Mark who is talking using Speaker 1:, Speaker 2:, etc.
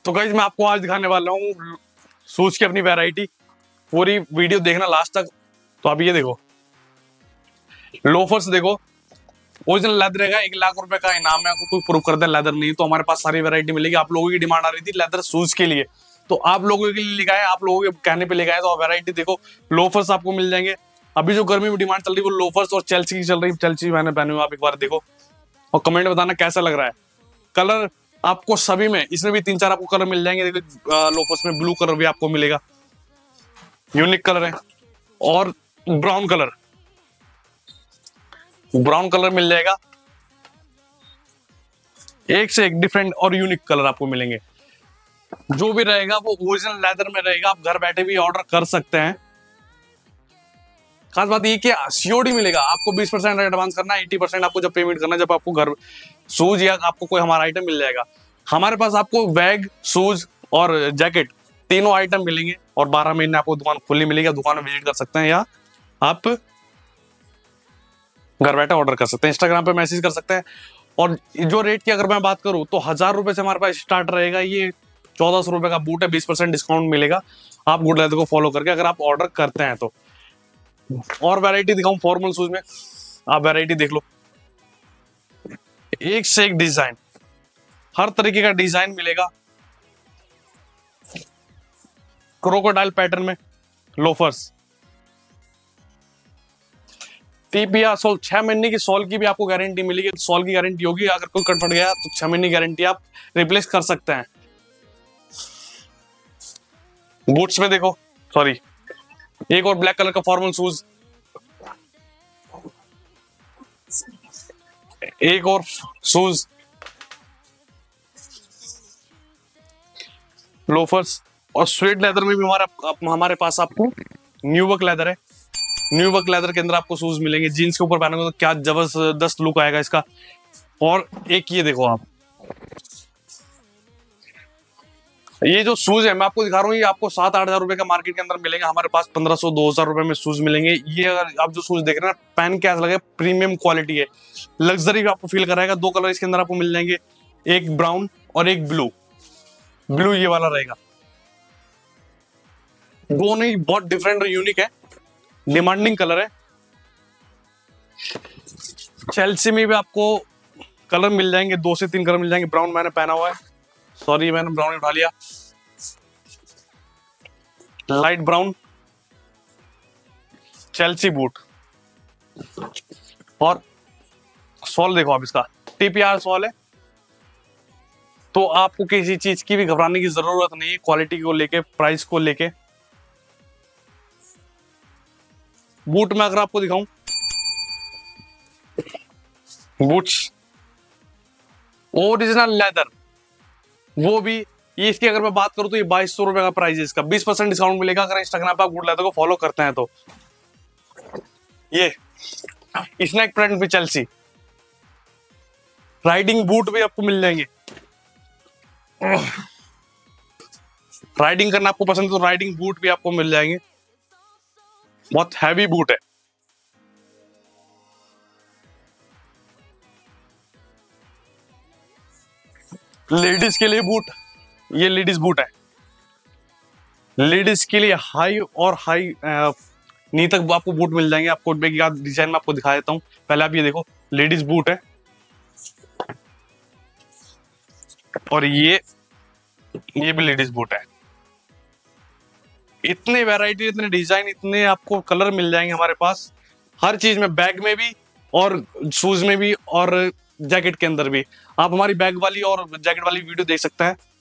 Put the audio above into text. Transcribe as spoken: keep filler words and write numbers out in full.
Speaker 1: तो गाइस मैं आपको आज दिखाने वाला हूँ शूज की अपनी वैरायटी। पूरी वीडियो देखना लास्ट तक। तो आप ये देखो, लोफर्स देखो, ओरिजिनल लेदर रहेगा। एक लाख रुपए का इनाम है, आपको कोई प्रूफ कर दे लेदर नहीं तो हमारे पास सारी वैरायटी मिलेगी। आप लोगों की डिमांड आ रही थी लेदर शूज के लिए, तो आप लोगों के लिए लिखा है, आप लोगों के कहने पे लिखा है। तो वैरायटी देखो, लोफर्स आपको मिल जाएंगे। अभी जो गर्मी में डिमांड चल रही है वो लोफर्स और चेल्सी की चल रही है। चेल्सी मैंने पहने हुए, आप एक बार देखो और कमेंट बताना कैसा लग रहा है। कलर आपको सभी में, इसमें भी तीन चार आपको कलर मिल जाएंगे। देखो लोफर्स में ब्लू कलर भी आपको मिलेगा, यूनिक कलर है। और ब्राउन कलर, ब्राउन कलर मिल जाएगा। एक से एक डिफरेंट और यूनिक कलर आपको मिलेंगे। जो भी रहेगा वो ओरिजिनल लेदर में रहेगा। आप घर बैठे भी ऑर्डर कर सकते हैं। खास बात ये कि सीओडी मिलेगा आपको। बीस परसेंट एडवांस करना है, अस्सी परसेंट आपको जब पेमेंट करना है, जब आपको घर शूज या आपको कोई हमारा आइटम मिल जाएगा। हमारे पास आपको बैग, शूज और जैकेट तीनों आइटम मिलेंगे। और बारह महीने आपको दुकान खुली मिलेगी। दुकान में विजिट कर सकते हैं या आप घर बैठे ऑर्डर कर सकते हैं, इंस्टाग्राम पे मैसेज कर सकते हैं। और जो रेट की अगर मैं बात करूं तो हजार रुपए से हमारे पास स्टार्ट रहेगा। ये चौदह सौ रुपए का बूट है, बीस परसेंट डिस्काउंट मिलेगा आप गुड लेदर को फॉलो करके अगर आप ऑर्डर करते हैं तो। और वैरायटी दिखाऊं फॉर्मल शूज में, आप वैरायटी देख लो। एक से एक डिजाइन, हर तरीके का डिजाइन मिलेगा। क्रोकोडाइल पैटर्न में लोफर्स, टीपीआर सोल, छह महीने की सोल की भी आपको गारंटी मिलेगी। सोल की गारंटी होगी, अगर कोई कट पड़ गया तो छह महीने की गारंटी आप रिप्लेस कर सकते हैं। बूट्स में देखो, सॉरी, एक और ब्लैक कलर का फॉर्मल शूज, एक और शूज, लोफर्स। और स्वेट लेदर में भी हमारा हमारे पास आपको न्यूवर्क लेदर है। न्यूवर्क लेदर के अंदर आपको शूज मिलेंगे। जीन्स के ऊपर पहनोगे तो क्या जबरदस्त लुक आएगा इसका। और एक ये देखो आप, ये जो शूज है मैं आपको दिखा रहा हूँ, ये आपको सात आठ हजार रुपए का मार्केट के अंदर मिलेंगे। हमारे पास पंद्रह सौ दो हजार रुपए में शूज मिलेंगे। ये अगर आप जो शूज देख रहे हैं पहन के ऐसा लगे प्रीमियम क्वालिटी है, लग्जरी आपको फील कराएगा। दो कलर इसके अंदर आपको मिल जाएंगे, एक ब्राउन और एक ब्लू। ब्लू ये वाला रहेगा। दोनों ही बहुत डिफरेंट और यूनिक है, डिमांडिंग कलर है। चेल्सी में भी आपको कलर मिल जाएंगे, दो से तीन कलर मिल जाएंगे। ब्राउन मैंने पहना हुआ है, सॉरी मैंने ब्राउन उठा लिया। Light brown Chelsea boot. और सॉल देखो आप, इसका टीपीआर सॉल है, तो आपको किसी चीज की भी घबराने की जरूरत नहीं है क्वालिटी को लेके, प्राइस को लेके। बूट में अगर आपको दिखाऊं, बूट्स ओरिजिनल लेदर, वो भी ये इसकी अगर मैं बात करूं तो ये बाईस सौ रुपए का प्राइस है इसका। बीस परसेंट डिस्काउंट मिलेगा अगर इंस्टाग्राम पे आप गुड लेदर को फॉलो करते हैं तो। ये स्नैक प्रिंट भी चेल्सी, राइडिंग बूट भी आपको मिल जाएंगे। राइडिंग करना आपको पसंद है तो राइडिंग बूट भी आपको मिल जाएंगे। बहुत हैवी बूट है। लेडीज के लिए बूट, ये लेडीज बूट है। लेडीज के लिए हाई और हाई नी तक आपको बूट मिल जाएंगे। आपको डिजाइन में आपको दिखा देता हूं। पहले आप ये देखो, लेडीज बूट है। और ये ये भी लेडीज बूट है। इतने वैरायटी, इतने डिजाइन, इतने आपको कलर मिल जाएंगे हमारे पास हर चीज में। बैग में भी और शूज में भी और जैकेट के अंदर भी। आप हमारी बैग वाली और जैकेट वाली वीडियो देख सकते हैं।